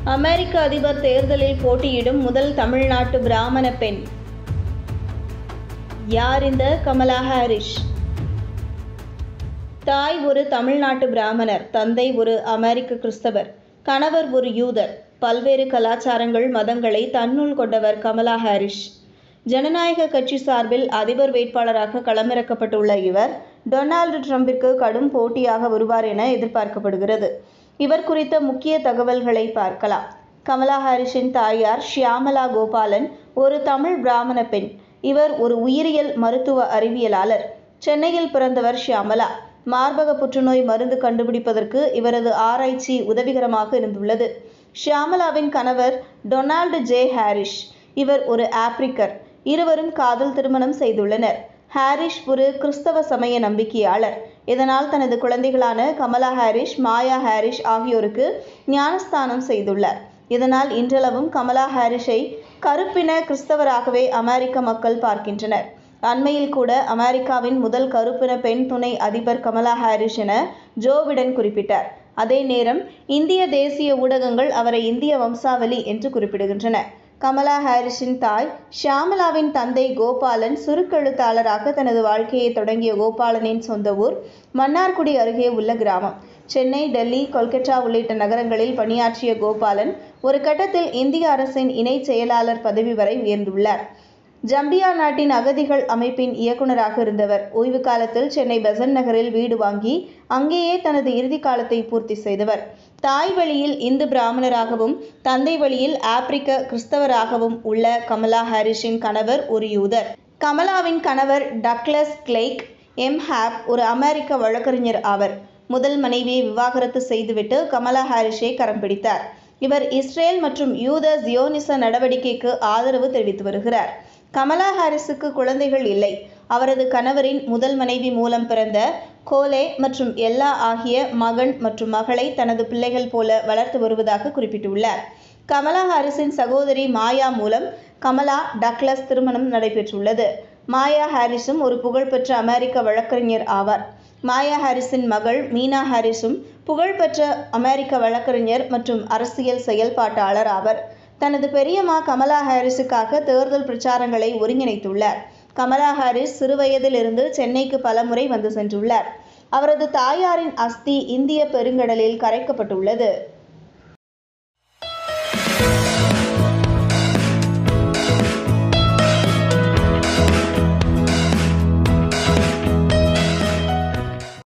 அமெரிக்க அதிபர் தேர்தலில் போட்டியிடும் முதல் தமிழ்நாட்டு பிராமண பெண் யார்? இந்த கமலா ஹாரிஸ். தாய் ஒரு தமிழ்நாட்டு பிராமணர், தந்தை ஒரு அமெரிக்க கிறிஸ்தவர், கணவர் ஒரு யூதர். பல்வேறு கலாச்சாரங்கள், மதங்களை தன்னுள் கொண்டவர் கமலா ஹாரிஸ். ஜனநாயக கட்சி சார்பில் அதிபர் வேட்பாளராக களமிறக்கப்பட்டுள்ள இவர் டொனால்டு டிரம்பிற்கு கடும் போட்டியாக வருவார் என எதிர்பார்க்கப்படுகிறது. இவர் குறித்த முக்கிய தகவல்களை பார்க்கலாம். கமலா ஹாரிஸின் தாயார் ஷியாமலா கோபாலன் ஒரு தமிழ் பிராமண பெண். இவர் ஒரு உயிரியல் மருத்துவ அறிவியலாளர். சென்னையில் பிறந்தவர் ஷியாமலா. மார்பக புற்றுநோய் மருந்து கண்டுபிடிப்பதற்கு இவரது ஆராய்ச்சி உதவிகரமாக இருந்துள்ளது. ஷியாமலாவின் கணவர் டொனால்டு ஜே ஹாரிஸ். இவர் ஒரு ஆப்பிரிக்கர். இருவரும் காதல் திருமணம் செய்துள்ளனர். ஹாரிஸ் ஒரு கிறிஸ்தவ சமய நம்பிக்கையாளர். இதனால் தனது குழந்தைகளான கமலா ஹாரிஸ், மாயா ஹாரிஸ் ஆகியோருக்கு ஞானஸ்தானம் செய்துள்ளார். இதனால் இன்றளவும் கமலா ஹாரிஸை கருப்பின கிறிஸ்தவராகவே அமெரிக்க மக்கள் பார்க்கின்றனர். அண்மையில் கூட அமெரிக்காவின் முதல் கருப்பின பெண் துணை அதிபர் கமலா ஹாரிஸ் என ஜோ பிடன் குறிப்பிட்டார். அதே நேரம் இந்திய தேசிய ஊடகங்கள் அவரை இந்திய வம்சாவளி என்று குறிப்பிடுகின்றன. கமலா ஹாரிஸின் தாய் ஷியாமலாவின் தந்தை கோபாலன் சுருக்கெழுத்தாளராக தனது வாழ்க்கையை தொடங்கிய கோபாலனின் சொந்த ஊர் மன்னார்குடி அருகே உள்ள கிராமம். சென்னை, டெல்லி, கொல்கத்தா உள்ளிட்ட நகரங்களில் பணியாற்றிய கோபாலன் ஒரு கட்டத்தில் இந்திய அரசின் இணை செயலாளர் பதவி வரை உயர்ந்துள்ளார். ஜம்பியா நாட்டின் அகதிகள் அமைப்பின் இயக்குநராக இருந்தவர். ஓய்வு காலத்தில் சென்னை பெசன்ட் நகரில் வீடு வாங்கி அங்கேயே தனது இறுதி காலத்தை பூர்த்தி செய்தவர். தாய் வழியில் இந்து பிராமணராகவும் தந்தை வழியில் ஆப்பிரிக்க கிறிஸ்தவராகவும் உள்ள கமலா ஹாரிஸின் கணவர் ஒரு யூதர். கமலாவின் கணவர் டக்ளஸ் கிளேக் எம்ஹாப் ஒரு அமெரிக்க வழக்கறிஞர் ஆவர். முதல் மனைவியை விவாகரத்து செய்துவிட்டு கமலா ஹாரிஸை கரம் பிடித்தார். இவர் இஸ்ரேல் மற்றும் யூத ஜியோனிச நடவடிக்கைக்கு ஆதரவு தெரிவித்து வருகிறார். கமலா ஹாரிஸுக்கு குழந்தைகள் இல்லை. அவரது கணவரின் முதல் மனைவி மூலம் பிறந்த கோலே மற்றும் எல்லா ஆகிய மகன் மற்றும் மகளை தனது பிள்ளைகள் போல வளர்த்து வருவதாக குறிப்பிட்டுள்ளார். கமலா ஹாரிஸின் சகோதரி மாயா மூலம் கமலா டக்ளஸ் திருமணம் நடைபெற்றுள்ளது. மாயா ஹாரிஸும் ஒரு புகழ்பெற்ற அமெரிக்க வழக்கறிஞர் ஆவார். மாயா ஹாரிஸின் மகள் மீனா ஹாரிஸும் புகழ்பெற்ற அமெரிக்க வழக்கறிஞர் மற்றும் அரசியல் செயல்பாட்டாளர் ஆவர். தனது பெரியம்மா கமலா ஹாரிஸுக்காக தேர்தல் பிரச்சாரங்களை ஒருங்கிணைத்துள்ளார். கமலா ஹாரிஸ் சிறுவயதில் இருந்து சென்னைக்கு பலமுறை வந்து சென்றுள்ளார். அவரது தாயாரின் அஸ்தி இந்திய பெருங்கடலில் கரைக்கப்பட்டுள்ளது.